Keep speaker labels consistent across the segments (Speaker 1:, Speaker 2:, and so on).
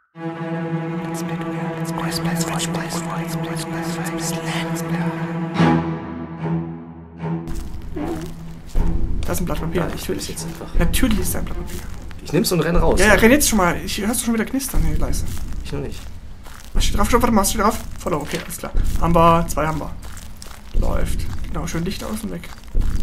Speaker 1: Da ist ein Blatt Papier.
Speaker 2: Ja, ich will es jetzt einfach.
Speaker 1: Natürlich ist da ein Blatt Papier.
Speaker 2: Ich nehm's und renn raus.
Speaker 1: Ja, renn jetzt schon mal. Hörst du schon wieder knistern? Nee, leise.
Speaker 2: Ich noch nicht.
Speaker 1: Was steht drauf? Warte mal, was steht drauf? Follow, okay, alles klar. Haben wir, 2 haben wir. Läuft. Genau, schön Licht aus und weg.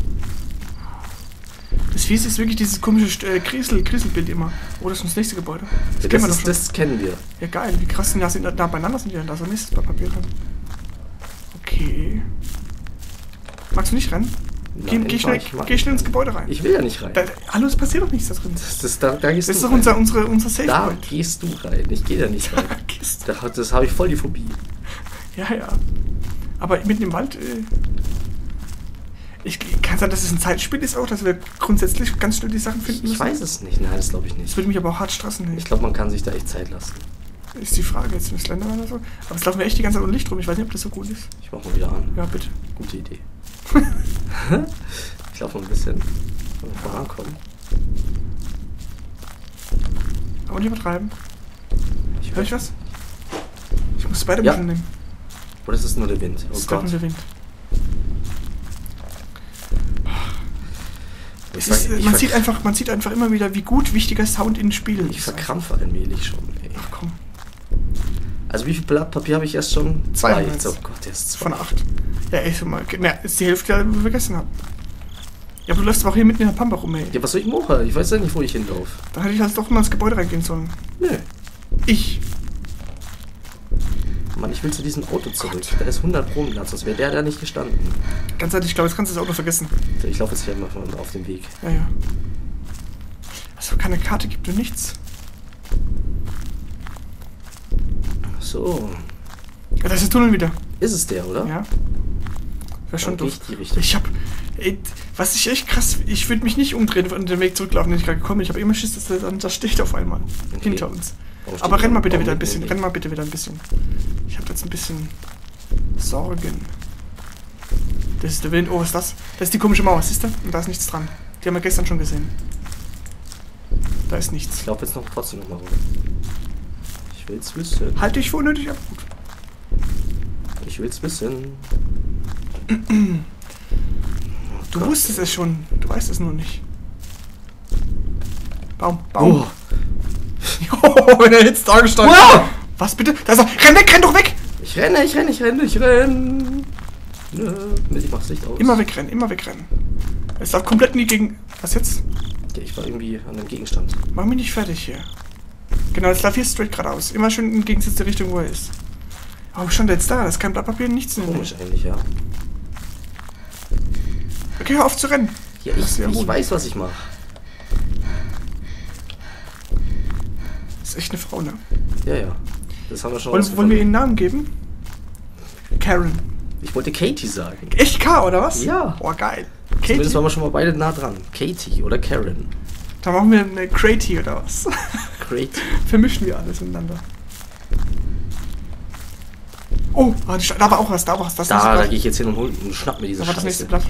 Speaker 1: Das Fies ist wirklich dieses komische Kriselbild immer. Oh, das ist das nächste Gebäude. Das kennen wir doch schon.
Speaker 2: Das kennen wir.
Speaker 1: Ja, geil. Wie krass sind das da beieinander sind die denn da? So nächstes Blatt Papier drin. Okay. Magst du nicht rennen?
Speaker 2: Nein,
Speaker 1: Geh schnell ins Gebäude rein.
Speaker 2: Ich will ja nicht rein.
Speaker 1: Hallo, es passiert doch nichts da drin.
Speaker 2: Da gehst
Speaker 1: Das ist
Speaker 2: du
Speaker 1: doch
Speaker 2: rein.
Speaker 1: unser Safe
Speaker 2: Da
Speaker 1: Point.
Speaker 2: gehst du rein. Ich gehe da nicht rein. Das habe ich voll die Phobie.
Speaker 1: Ja. Aber mitten im Wald, kann sein, dass es ein Zeitspiel ist auch, dass wir grundsätzlich ganz schnell die Sachen finden müssen.
Speaker 2: Ich weiß es nicht. Nein, das glaube ich
Speaker 1: Das
Speaker 2: nicht.
Speaker 1: würde mich aber auch hart stressen.
Speaker 2: Ich glaube, man kann sich da echt Zeit lassen.
Speaker 1: Ist die Frage jetzt mit Slenderman oder so. Aber es laufen wir echt die ganze Zeit ohne Licht rum. Ich weiß nicht, ob das so gut ist.
Speaker 2: Ich mach mal wieder an.
Speaker 1: Ja, bitte.
Speaker 2: Gute Idee. Ich laufe mal ein bisschen vorankommen.
Speaker 1: Aber nicht übertreiben.
Speaker 2: Ich
Speaker 1: Hör ich was? Ich muss beide Maschen nehmen.
Speaker 2: Oder ist es nur der Wind? Oh
Speaker 1: Das ist
Speaker 2: Gott.
Speaker 1: doch nur der Wind. Man sieht einfach immer wieder, wie gut wichtiger Sound in Spielen ist.
Speaker 2: Ich verkrampfe allmählich schon, ey.
Speaker 1: Ach komm.
Speaker 2: Also wie viel Blatt Papier habe ich erst schon?
Speaker 1: 2.
Speaker 2: Oh Gott, der ist 2.
Speaker 1: Von 8. Ja, ey, schon mal. Na, ist die Hälfte, die wir vergessen haben. Ja, aber du läufst aber auch hier mitten in der Pampa rum, ey.
Speaker 2: Ja, was soll ich machen? Ich weiß ja nicht, wo ich hinlaufe.
Speaker 1: Da hätte ich halt doch mal ins Gebäude reingehen sollen.
Speaker 2: Nö. Mann, ich will zu diesem Auto zurück. Da ist 100 Pro Platz. Das wäre der da nicht gestanden.
Speaker 1: Ganz ehrlich, ich glaube, jetzt kannst du das Auto vergessen.
Speaker 2: Ich laufe jetzt hier mal auf dem Weg.
Speaker 1: Ja. Also keine Karte gibt und nichts.
Speaker 2: So.
Speaker 1: Ja, da ist der Tunnel wieder.
Speaker 2: Ist es der, oder?
Speaker 1: Ja. Wäre schon
Speaker 2: Dann
Speaker 1: doof.
Speaker 2: gehe ich die Richtung.
Speaker 1: Ich hab. Ey, was ich echt krass. Ich würde mich nicht umdrehen und den Weg zurücklaufen, den ich gerade gekommen bin. Ich habe immer Schiss, dass der dann da steht auf einmal.
Speaker 2: Okay.
Speaker 1: Hinter uns.
Speaker 2: Warum steht
Speaker 1: Aber renn mal bitte
Speaker 2: warum
Speaker 1: wieder ein
Speaker 2: mitten im
Speaker 1: bisschen.
Speaker 2: Weg?
Speaker 1: Renn mal bitte wieder ein bisschen. Ich habe jetzt ein bisschen Sorgen. Das ist der Wind. Oh, was ist das? Das ist die komische Mauer, siehst du? Und da ist nichts dran. Die haben wir gestern schon gesehen. Da ist nichts.
Speaker 2: Ich laufe jetzt trotzdem noch mal rum. Ich will's wissen.
Speaker 1: Halt dich für unnötig ab. Gut.
Speaker 2: Ich will's wissen.
Speaker 1: Du wusstest es schon. Du weißt es nur nicht. Baum. Oh. Wenn er jetzt da gestanden.
Speaker 2: Wow!
Speaker 1: Was bitte? Da ist er. Renn doch weg!
Speaker 2: Ich renne. Ich mach's Licht aus.
Speaker 1: Immer wegrennen. Es darf komplett nie gegen. Was jetzt?
Speaker 2: Ja, ich war irgendwie an einem Gegenstand.
Speaker 1: Mach mich nicht fertig hier. Genau, jetzt läuft hier straight geradeaus. Immer schön in Gegensatz der Richtung, wo er ist. Warum stand er jetzt da? Das ist kein Blatt Papier, nichts mehr.
Speaker 2: Komisch eigentlich, ja.
Speaker 1: Okay, hör auf zu rennen.
Speaker 2: Ja, ich weiß, was ich mache.
Speaker 1: Das ist echt eine Frau, ne?
Speaker 2: Ja. Das haben wir schon
Speaker 1: Wollen wir ihr einen Namen geben? Karen.
Speaker 2: Ich wollte Katie sagen.
Speaker 1: Echt K, oder was?
Speaker 2: Ja.
Speaker 1: Oh, geil.
Speaker 2: Zumindest
Speaker 1: Katie?
Speaker 2: waren wir schon mal beide nah dran. Katie oder Karen.
Speaker 1: Da machen wir eine Craty oder was?
Speaker 2: Katie.
Speaker 1: Vermischen wir alles miteinander. Oh, da war auch was, da
Speaker 2: Da gehe ich jetzt hin und schnapp mir diese
Speaker 1: Da war
Speaker 2: Scheiße.
Speaker 1: das nächste Blatt.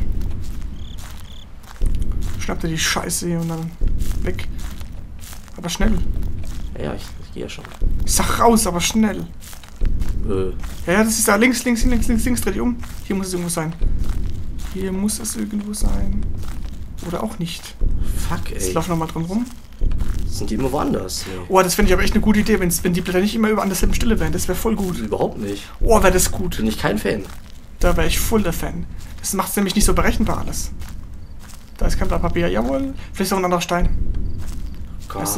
Speaker 1: Schnapp dir die Scheiße hier und dann weg. Aber schnell.
Speaker 2: Ja, ich gehe ja schon.
Speaker 1: Ich sag raus, aber schnell. Ja, das ist da links, dreh dich um. Hier muss es irgendwo sein. Oder auch nicht.
Speaker 2: Fuck, ey.
Speaker 1: Ich lauf nochmal dran rum.
Speaker 2: Sind die immer woanders? Nee.
Speaker 1: Oh, das fände ich aber echt eine gute Idee, wenn die Blätter nicht immer an derselben Stelle wären. Das wäre voll gut.
Speaker 2: Überhaupt nicht.
Speaker 1: Oh, wäre das gut.
Speaker 2: Bin ich kein Fan.
Speaker 1: Da wäre ich voll der Fan. Das macht es nämlich nicht so berechenbar alles. Da ist kein Blatt Papier. Jawohl. Vielleicht auch ein anderer Stein.
Speaker 2: Gott.
Speaker 1: Weißt du?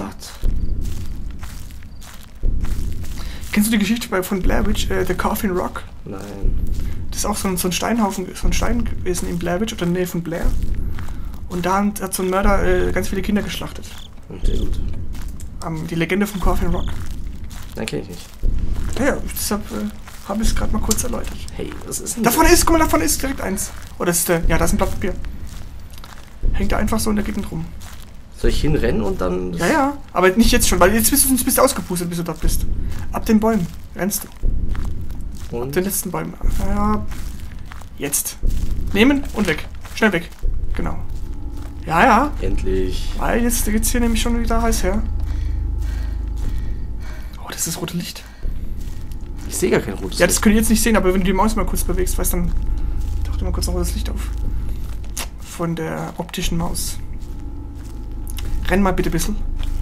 Speaker 1: Kennst du die Geschichte von Blair Witch, The Coffin Rock?
Speaker 2: Nein.
Speaker 1: Das ist auch so ein Steinhaufen, so ein Stein gewesen in Blair Witch oder in der Nähe von Blair. Und da hat so ein Mörder ganz viele Kinder geschlachtet.
Speaker 2: Sehr gut.
Speaker 1: Die Legende von Coffin Rock.
Speaker 2: Nein, kenne ich nicht.
Speaker 1: Ja, deshalb habe ich es gerade mal kurz erläutert.
Speaker 2: Hey, was ist denn
Speaker 1: Davon ist direkt eins. Oh, das ist ja, da ist ein Blatt Papier. Hängt da einfach so in der Gegend rum.
Speaker 2: Soll ich hinrennen und dann...
Speaker 1: Ja, aber nicht jetzt schon, weil jetzt bist du ausgepustet, bis du dort bist. Ab den Bäumen rennst du.
Speaker 2: Und?
Speaker 1: Ab den letzten Bäumen. Ja, jetzt. Nehmen und weg. Schnell weg. Genau. Ja.
Speaker 2: Endlich.
Speaker 1: Weil jetzt geht's hier nämlich schon wieder heiß her. Oh, das ist das rote Licht.
Speaker 2: Ich sehe gar kein rotes
Speaker 1: Ja,
Speaker 2: Licht.
Speaker 1: das könnt ihr jetzt nicht sehen, aber wenn du die Maus mal kurz bewegst, weißt dann taucht immer kurz ein rotes Licht auf. Von der optischen Maus. Renn mal bitte ein bisschen.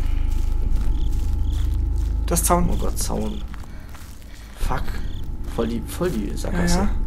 Speaker 1: Das Zaun.
Speaker 2: Oh Gott, Zaun. Fuck. Voll die Sackgasse.
Speaker 1: Ja.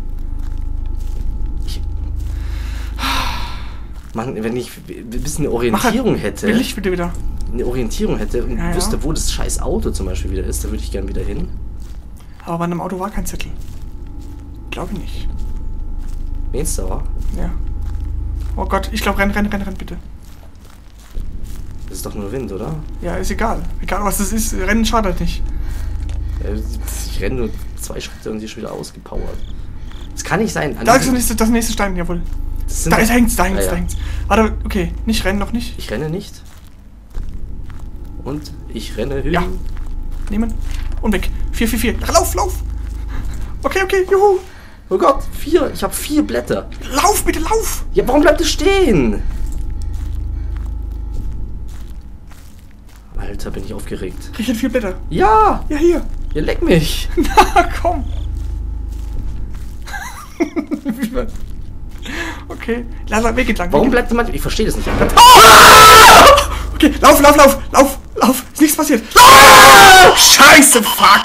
Speaker 2: Mann, wenn ich ein bisschen eine Orientierung hätte.
Speaker 1: Mit Licht bitte wieder.
Speaker 2: Eine Orientierung hätte und
Speaker 1: Ja.
Speaker 2: wüsste, wo das scheiß Auto zum Beispiel wieder ist, da würde ich gern wieder hin.
Speaker 1: Aber bei einem Auto war kein Zettel. Glaube ich nicht.
Speaker 2: Meinst du aber?
Speaker 1: Ja. Oh Gott, ich glaube, renn bitte.
Speaker 2: Das ist doch nur Wind, oder?
Speaker 1: Ja, ist egal. Egal was das ist, Rennen schadet nicht.
Speaker 2: Ja, ich renne nur 2 Schritte und sie ist schon wieder ausgepowert. Das kann nicht sein.
Speaker 1: Da ist das nächste Stein, jawohl. Da hängt's. Warte, okay, nicht rennen, noch nicht.
Speaker 2: Ich renne nicht. Und ich renne hin.
Speaker 1: Ja. Nehmen. Und weg. 4. Lauf. Okay, juhu.
Speaker 2: Oh Gott, 4. Ich habe 4 Blätter.
Speaker 1: Lauf, bitte, lauf.
Speaker 2: Ja, warum bleibt es stehen? Alter, bin ich aufgeregt.
Speaker 1: Krieg ich 4 Blätter.
Speaker 2: Ja!
Speaker 1: Ja, hier.
Speaker 2: Ja, leck mich.
Speaker 1: Na, komm. Okay, lass weg entlang.
Speaker 2: Warum bleibt manchmal... Ich verstehe das nicht.
Speaker 1: Okay, lauf. Ist nichts passiert. Scheiße, fuck.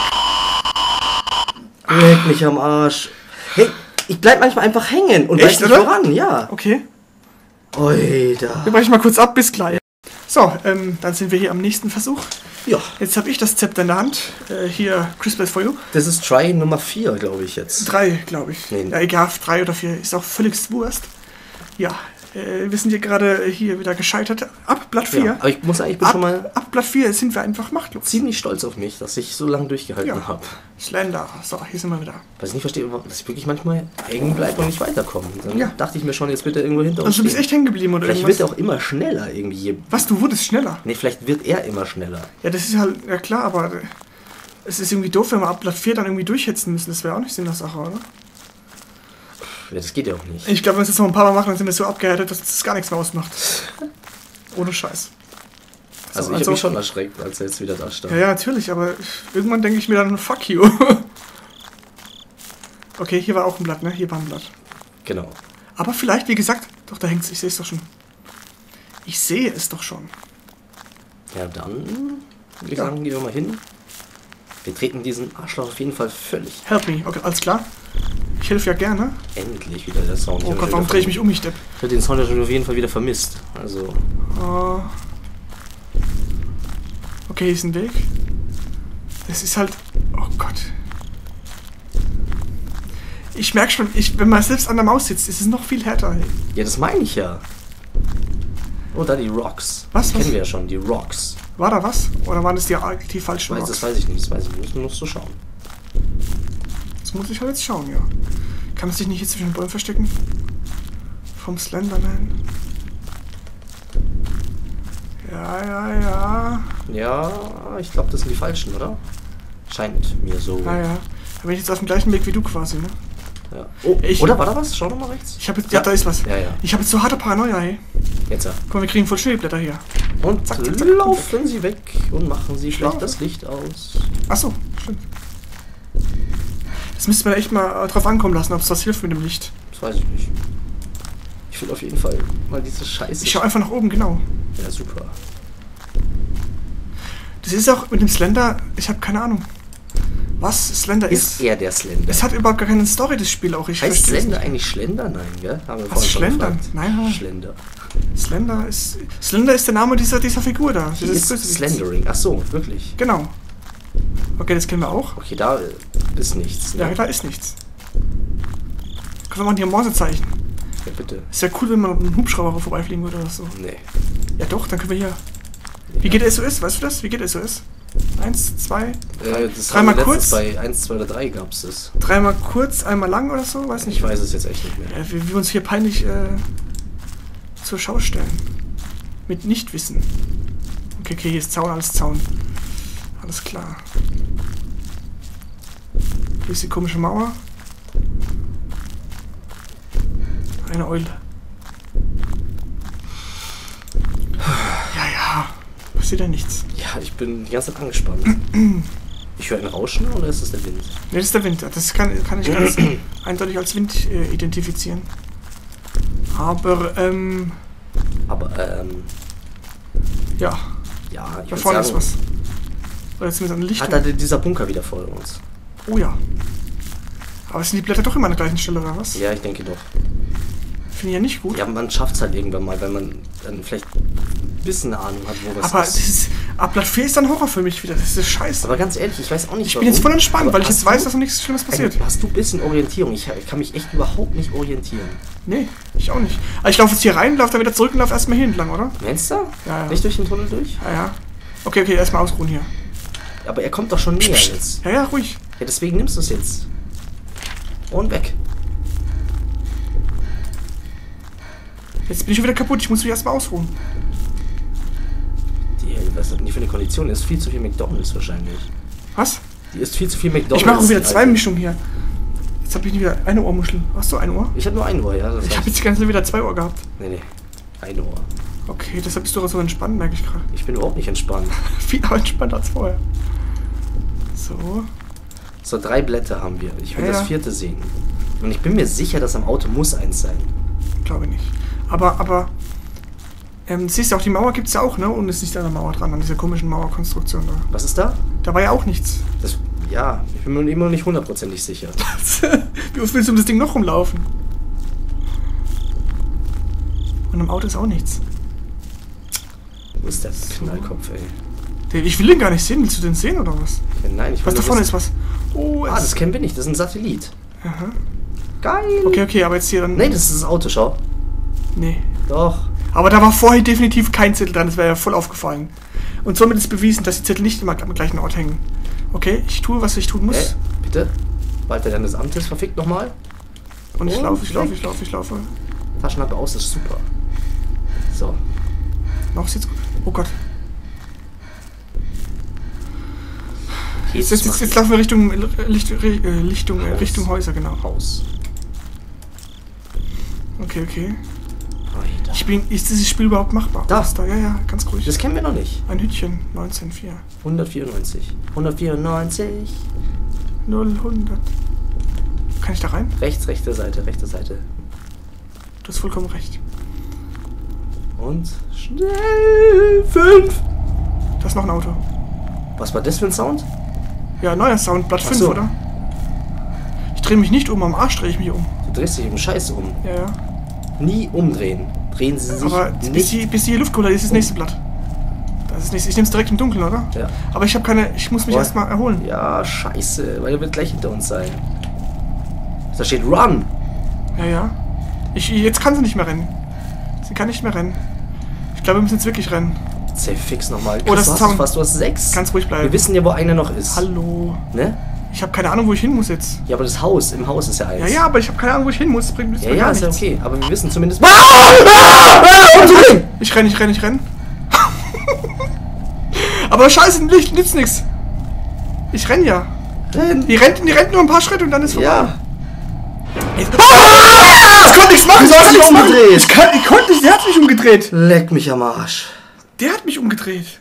Speaker 2: Leck mich am Arsch. Hey, ich bleib manchmal einfach hängen und
Speaker 1: Echt,
Speaker 2: weiß nicht
Speaker 1: oder?
Speaker 2: voran. Ja.
Speaker 1: Okay,
Speaker 2: Oida.
Speaker 1: wir brechen mal kurz ab, bis gleich. So, dann sind wir hier am nächsten Versuch.
Speaker 2: Ja,
Speaker 1: Jetzt habe ich das Zepter in der Hand. Hier, Chris Plays for You.
Speaker 2: das ist Try Nummer 4, glaube ich jetzt.
Speaker 1: 3, glaube ich.
Speaker 2: Nee.
Speaker 1: Ja, egal, 3 oder 4. Ist auch völlig Wurst. Ja, wir sind hier gerade hier wieder gescheitert. Ab Blatt 4.
Speaker 2: Ja, aber ich muss sagen, ich bin schon mal
Speaker 1: Ab Blatt 4 sind wir einfach machtlos.
Speaker 2: ziemlich stolz auf mich, dass ich so lange durchgehalten
Speaker 1: Ja.
Speaker 2: habe.
Speaker 1: Slender. So, hier sind wir wieder.
Speaker 2: Was ich nicht verstehe, dass ich wirklich manchmal hängen bleibe und nicht weiterkomme. Dann
Speaker 1: Ja.
Speaker 2: dachte ich mir schon, jetzt wird er irgendwo hinter uns
Speaker 1: Also du bist
Speaker 2: stehen.
Speaker 1: echt hängen geblieben oder
Speaker 2: Vielleicht
Speaker 1: irgendwas?
Speaker 2: wird er auch immer schneller irgendwie.
Speaker 1: Was, du wurdest schneller?
Speaker 2: Ne, vielleicht wird er immer schneller.
Speaker 1: Ja, das ist halt, ja klar, aber es ist irgendwie doof, wenn wir ab Blatt 4 dann irgendwie durchhetzen müssen. Das wäre auch nicht Sinn der Sache, oder?
Speaker 2: Ja, das geht ja auch nicht.
Speaker 1: Ich glaube, wenn wir es jetzt noch ein paar Mal machen, dann sind wir so abgehärtet, dass das gar nichts mehr ausmacht. Ohne Scheiß.
Speaker 2: Also
Speaker 1: So,
Speaker 2: ich habe mich schon erschreckt, als er jetzt wieder da stand.
Speaker 1: Ja, natürlich, aber irgendwann denke ich mir dann, fuck you. Okay, hier war auch ein Blatt, ne? Hier war ein Blatt.
Speaker 2: Genau.
Speaker 1: Aber vielleicht, wie gesagt, doch, da hängt's, ich sehe es doch schon. Ich sehe es doch schon.
Speaker 2: Ja, dann würde ich
Speaker 1: Ja.
Speaker 2: sagen, gehen wir mal hin. Wir treten diesen Arschloch auf jeden Fall völlig.
Speaker 1: Help me, okay, alles klar. Ich helfe ja gerne.
Speaker 2: Endlich wieder der Sound.
Speaker 1: Oh Gott, warum drehe ich mich um, ich Depp?
Speaker 2: Ich habe den Sound ja schon auf jeden Fall wieder vermisst. Also,
Speaker 1: Okay, hier ist ein Weg. Das ist halt... Oh Gott. Ich merke schon, wenn man selbst an der Maus sitzt, ist es noch viel härter. Ey.
Speaker 2: ja, das meine ich ja. Oh, da die Rocks.
Speaker 1: Was?
Speaker 2: Kennen wir ja schon, die Rocks.
Speaker 1: War da was? Oder waren das die falschen
Speaker 2: Das
Speaker 1: Rocks?
Speaker 2: weiß ich nicht, das weiß ich nicht. Müssen wir noch so schauen.
Speaker 1: Das muss ich halt jetzt schauen, ja. Kann es sich nicht hier zwischen den Bäumen verstecken? Vom Slenderman. Ja.
Speaker 2: Ja, ich glaube, das sind die falschen, oder? Scheint mir so.
Speaker 1: Da bin ich jetzt auf dem gleichen Weg wie du quasi, ne?
Speaker 2: Ja. Oh, oder war da was? Schau doch mal rechts.
Speaker 1: Ich habe jetzt... Ja, da ist was.
Speaker 2: Ja.
Speaker 1: Ich habe jetzt so harte Paranoia, ey.
Speaker 2: Jetzt ja.
Speaker 1: Guck mal, wir kriegen voll Schneeblätter hier.
Speaker 2: Und
Speaker 1: Zack, zack, zack.
Speaker 2: laufen Sie weg und machen Sie schlecht
Speaker 1: Laufen.
Speaker 2: das Licht aus.
Speaker 1: Achso, stimmt. Das müsste man echt mal drauf ankommen lassen, ob es was hilft mit dem Licht.
Speaker 2: Das weiß ich nicht. Ich will auf jeden Fall mal diese Scheiße.
Speaker 1: Ich schau einfach nach oben, genau.
Speaker 2: Ja, super.
Speaker 1: Das ist auch mit dem Slender, ich habe keine Ahnung, was Slender
Speaker 2: Ist
Speaker 1: ist.
Speaker 2: er der Slender?
Speaker 1: Es hat überhaupt gar keine Story, das Spiel auch. Ich
Speaker 2: Heißt
Speaker 1: versteh's
Speaker 2: Slender
Speaker 1: nicht.
Speaker 2: eigentlich Schlender? Nein, gell? Haben wir
Speaker 1: Was,
Speaker 2: vorhin schon
Speaker 1: Schlendern?
Speaker 2: gefragt.
Speaker 1: Nein.
Speaker 2: Schlender.
Speaker 1: Slender ist der Name dieser Figur da.
Speaker 2: Die
Speaker 1: Dieses
Speaker 2: ist
Speaker 1: Bösewichts.
Speaker 2: Slendering. Ach so, wirklich.
Speaker 1: Genau. Okay, das kennen wir auch.
Speaker 2: Okay, da ist nichts. Ne?
Speaker 1: Ja, da ist nichts. Können wir mal hier Morsezeichen.
Speaker 2: Ja, bitte.
Speaker 1: Ist ja cool, wenn man mit einem Hubschrauber vorbeifliegen würde oder so.
Speaker 2: Nee.
Speaker 1: Ja doch, dann können wir hier... Wie geht SOS? Weißt du das? Wie geht SOS? 1, 2,
Speaker 2: Das
Speaker 1: dreimal
Speaker 2: haben wir
Speaker 1: kurz.
Speaker 2: letztens bei 1, 2 oder 3 gab es das.
Speaker 1: dreimal kurz, einmal lang oder so? Weiß nicht.
Speaker 2: Ich weiß es jetzt echt nicht mehr.
Speaker 1: Ja, wie wir uns hier peinlich zur Schau stellen. Mit Nichtwissen. Okay, hier ist Zaun, alles Zaun. Alles klar. Hier ist die komische Mauer. Eine Eule. Ja. passiert ja nichts.
Speaker 2: Ja, ich bin die ganze Zeit angespannt. Ich höre ein Rauschen oder ist das der Wind?
Speaker 1: Ne, das ist der Wind. Das kann ich ganz eindeutig als Wind identifizieren. Aber, ja,
Speaker 2: Ja, ich
Speaker 1: da
Speaker 2: würde
Speaker 1: vorne ist
Speaker 2: sagen,
Speaker 1: was. Oder zumindest eine Lichtung.
Speaker 2: hat er dieser Bunker wieder vor uns?
Speaker 1: Oh ja. Aber sind die Blätter doch immer an der gleichen Stelle, oder was?
Speaker 2: Ja, ich denke doch.
Speaker 1: Finde ich ja nicht gut.
Speaker 2: Ja, man schafft es halt irgendwann mal, wenn man dann vielleicht ein bisschen eine Ahnung hat, wo was
Speaker 1: Aber
Speaker 2: ist.
Speaker 1: ab Blatt 4 ist dann Horror für mich wieder. Das ist scheiße.
Speaker 2: Aber ganz ehrlich, ich weiß auch nicht,
Speaker 1: Ich bin jetzt voll entspannt,
Speaker 2: aber
Speaker 1: weil ich
Speaker 2: hast
Speaker 1: jetzt weiß,
Speaker 2: du-
Speaker 1: dass noch nichts Schlimmes passiert.
Speaker 2: Hast du ein bisschen Orientierung? Ich kann mich echt überhaupt nicht orientieren.
Speaker 1: Nee, ich auch nicht. Aber ich laufe jetzt hier rein, laufe dann wieder zurück und laufe erstmal hier entlang, oder?
Speaker 2: Meinst du?
Speaker 1: Ja, ja.
Speaker 2: Nicht durch den Tunnel durch?
Speaker 1: Ja, ja. Okay, erstmal ausruhen hier.
Speaker 2: Aber er kommt doch schon näher jetzt.
Speaker 1: Ja, ja, ruhig.
Speaker 2: Ja, deswegen nimmst du es jetzt. Und weg.
Speaker 1: Jetzt bin ich schon wieder kaputt, ich muss mich erstmal ausruhen.
Speaker 2: Was hat denn die für eine Kondition? Ist viel zu viel McDonalds wahrscheinlich.
Speaker 1: Was?
Speaker 2: Die ist viel zu viel McDonalds.
Speaker 1: Ich mache auch wieder zwei
Speaker 2: Alter.
Speaker 1: Mischungen hier. Jetzt habe ich wieder eine Ohrmuschel. Hast du ein Ohr?
Speaker 2: Ich habe nur ein Ohr, ja. Das
Speaker 1: Ich habe
Speaker 2: heißt,
Speaker 1: jetzt die ganze Zeit wieder 2 Ohr gehabt.
Speaker 2: nee. Ein Ohr.
Speaker 1: Okay, deshalb bist du auch so entspannt, merke ich gerade.
Speaker 2: Ich bin überhaupt nicht entspannt.
Speaker 1: Viel entspannter als vorher. So.
Speaker 2: So, 3 Blätter haben wir. Ich will
Speaker 1: Ja,
Speaker 2: das
Speaker 1: ja.
Speaker 2: 4. sehen. Und ich bin mir sicher, dass am Auto muss eins sein.
Speaker 1: Glaube nicht. Aber, siehst du auch, die Mauer gibt es ja auch, ne? Und es ist nicht an der Mauer dran, an dieser komischen Mauerkonstruktion da.
Speaker 2: Was ist da?
Speaker 1: Da war ja auch nichts.
Speaker 2: Das, ja, ich bin mir immer noch nicht hundertprozentig sicher.
Speaker 1: Wie oft willst du um das Ding noch rumlaufen? Und im Auto ist auch nichts.
Speaker 2: Wo ist der Knallkopf, ey?
Speaker 1: Ich will den gar nicht sehen. Willst du den sehen oder was?
Speaker 2: Ja, nein, ich will
Speaker 1: Was
Speaker 2: nur
Speaker 1: da vorne ist
Speaker 2: wissen-
Speaker 1: was? Oh,
Speaker 2: Ah, das kennen wir nicht. Das ist ein Satellit.
Speaker 1: Aha.
Speaker 2: Geil.
Speaker 1: Okay, aber jetzt hier dann...
Speaker 2: Nee, das ist das Auto, schau.
Speaker 1: Nee.
Speaker 2: Doch.
Speaker 1: Aber da war vorher definitiv kein Zettel dran. Das wäre ja voll aufgefallen. Und somit ist bewiesen, dass die Zettel nicht immer am gleichen Ort hängen. Okay, ich tue, was ich tun muss.
Speaker 2: Bitte? Walter deines Amtes, verfickt nochmal.
Speaker 1: Und ich
Speaker 2: Und
Speaker 1: laufe.
Speaker 2: weg. Taschenlampe aus, das ist super. So.
Speaker 1: Noch sieht's gut. Oh Gott.
Speaker 2: Jesus,
Speaker 1: Jetzt laufen wir Richtung
Speaker 2: Haus.
Speaker 1: Richtung Häuser, genau.
Speaker 2: Haus.
Speaker 1: Okay.
Speaker 2: Alter.
Speaker 1: Ist dieses Spiel überhaupt machbar?
Speaker 2: Da.
Speaker 1: Was ja, ganz ruhig.
Speaker 2: Das kennen wir noch nicht.
Speaker 1: Ein Hütchen, 19,4.
Speaker 2: 194. 194.
Speaker 1: 0, 100. Kann ich da rein?
Speaker 2: Rechts, rechte Seite, rechte Seite.
Speaker 1: Du hast vollkommen recht.
Speaker 2: Und schnell. 5.
Speaker 1: Da ist noch ein Auto.
Speaker 2: Was war das für ein Sound?
Speaker 1: Ja, neuer Sound, Blatt
Speaker 2: Ach
Speaker 1: 5,
Speaker 2: so.
Speaker 1: oder? Ich drehe mich nicht um, am Arsch drehe ich mich um.
Speaker 2: Du drehst dich im Scheiß um.
Speaker 1: Ja.
Speaker 2: Nie umdrehen. Drehen Sie sich
Speaker 1: Aber bis
Speaker 2: nicht.
Speaker 1: die Luftcola ist das nächste Blatt. Das ist das nächste. Ich nehme es direkt im Dunkeln, oder?
Speaker 2: Ja.
Speaker 1: Aber ich habe keine. Ich muss mich
Speaker 2: Boah.
Speaker 1: erstmal erholen.
Speaker 2: Ja, scheiße, weil er wird gleich hinter uns sein. Da steht Run.
Speaker 1: Ja. Jetzt kann sie nicht mehr rennen. Sie kann nicht mehr rennen. Ich glaube, wir müssen jetzt wirklich rennen.
Speaker 2: Safe fix nochmal.
Speaker 1: Oh, das
Speaker 2: du
Speaker 1: ist
Speaker 2: hast fast, du hast 6.
Speaker 1: Ganz ruhig bleiben.
Speaker 2: Wir wissen ja, wo einer noch ist.
Speaker 1: Hallo.
Speaker 2: Ne?
Speaker 1: Ich habe keine Ahnung, wo ich hin muss jetzt.
Speaker 2: Ja, aber das Haus, im Haus ist ja eins.
Speaker 1: Ja, aber ich habe keine Ahnung, wo ich hin muss. Das bringt
Speaker 2: Ja,
Speaker 1: gar
Speaker 2: ist ja
Speaker 1: nichts.
Speaker 2: okay. Aber wir wissen zumindest.
Speaker 1: Ich renn. Aber scheiße, Licht nützt nichts. Ich renn ja. Die rennt nur ein paar Schritte und dann ist vorbei.
Speaker 2: Ja.
Speaker 1: Ich konnte nichts machen,
Speaker 2: Du hast dich umgedreht.
Speaker 1: Ich konnte nicht, der hat mich umgedreht.
Speaker 2: Leck mich am Arsch.
Speaker 1: Der hat mich umgedreht.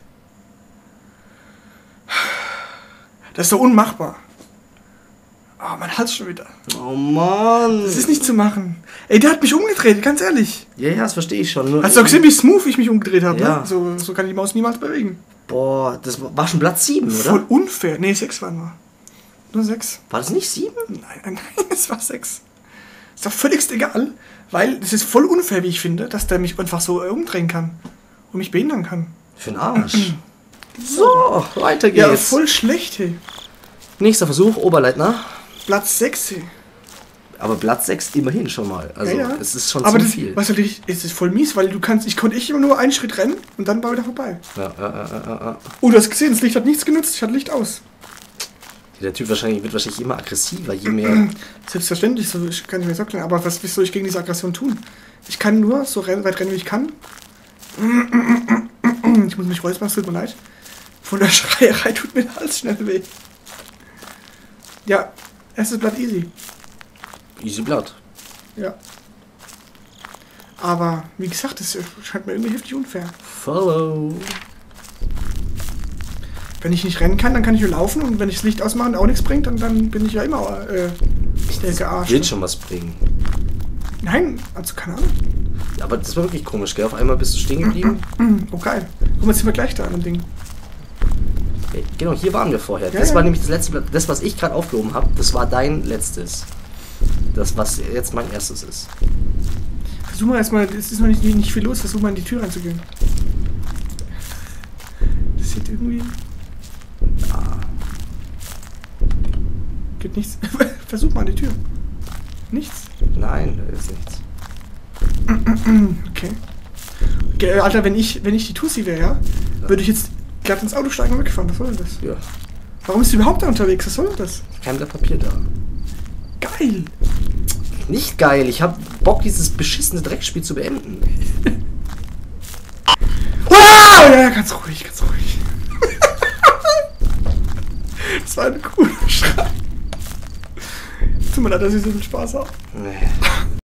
Speaker 1: Das ist doch unmachbar. Oh, mein Hals schon wieder.
Speaker 2: Oh Mann.
Speaker 1: Das ist nicht zu machen. Ey, der hat mich umgedreht, ganz ehrlich.
Speaker 2: Ja, das verstehe ich schon. Nur
Speaker 1: Hast du auch gesehen, wie smooth ich mich umgedreht habe?
Speaker 2: Ja.
Speaker 1: Ne? So kann die Maus niemals bewegen.
Speaker 2: Boah, das war schon Platz 7, oder?
Speaker 1: Voll unfair. Nee, 6 waren wir. Nur 6.
Speaker 2: War das nicht 7?
Speaker 1: Nein, es war 6. Ist doch völligst egal, weil es ist voll unfair, wie ich finde, dass der mich einfach so umdrehen kann und mich behindern kann.
Speaker 2: Für den Arsch. So, weiter geht's.
Speaker 1: Ja, voll schlecht, hey.
Speaker 2: Nächster Versuch, Oberleitner.
Speaker 1: Platz 6, hey.
Speaker 2: Aber Platz 6 immerhin schon mal. Also,
Speaker 1: Ja.
Speaker 2: es ist schon
Speaker 1: Aber
Speaker 2: zu
Speaker 1: das,
Speaker 2: viel.
Speaker 1: weißt du, es ist voll mies, weil ich konnte immer nur einen Schritt rennen und dann war wieder vorbei.
Speaker 2: Ja.
Speaker 1: Oh, du hast gesehen, das Licht hat nichts genutzt, ich hatte Licht aus.
Speaker 2: Der Typ wird wahrscheinlich immer aggressiver, je mehr.
Speaker 1: Selbstverständlich, so ich kann ich mir sagen, aber was soll ich gegen diese Aggression tun? Ich kann nur so weit rennen, wie ich kann. Ich muss mich räuspern, es tut mir leid. Von der Schreierei tut mir der Hals schnell weh. Ja, erstes Blatt easy.
Speaker 2: Easy Blood.
Speaker 1: Ja. Aber, wie gesagt, das scheint mir irgendwie heftig unfair.
Speaker 2: Follow.
Speaker 1: Wenn ich nicht rennen kann, dann kann ich nur laufen und wenn ich das Licht ausmache und auch nichts bringt, dann bin ich ja immer gearscht.
Speaker 2: Will schon was bringen.
Speaker 1: Nein, also keine Ahnung.
Speaker 2: Ja, aber das war wirklich komisch, gell? Auf einmal bist du stehen geblieben.
Speaker 1: Oh geil. Guck mal, jetzt sind wir gleich da an dem Ding.
Speaker 2: Hey, genau, hier waren wir vorher.
Speaker 1: Ja,
Speaker 2: das
Speaker 1: ja.
Speaker 2: war nämlich das letzte Blatt. Das, was ich gerade aufgehoben habe, das war dein letztes. Das, was jetzt mein erstes ist.
Speaker 1: Versuch mal erstmal, es ist noch nicht viel los, versuch mal in die Tür reinzugehen. Das sieht irgendwie...
Speaker 2: Ja.
Speaker 1: Geht nichts. Versuch mal an die Tür. Nichts.
Speaker 2: Nein, da ist nichts.
Speaker 1: Okay. Okay, Alter, wenn ich die Tussi wäre, ja, würde ich jetzt glatt ins Auto steigen und wegfahren. Was soll denn das?
Speaker 2: Ja.
Speaker 1: Warum ist sie überhaupt da unterwegs? Was soll denn das?
Speaker 2: Kein Blatt Papier da.
Speaker 1: Geil!
Speaker 2: Nicht geil, ich hab Bock, dieses beschissene Dreckspiel zu beenden.
Speaker 1: Oh, ja, ganz ruhig, ganz ruhig. Das war ein cooler Schrei. Tut mir leid, dass ich so viel Spaß habe.
Speaker 2: Nee.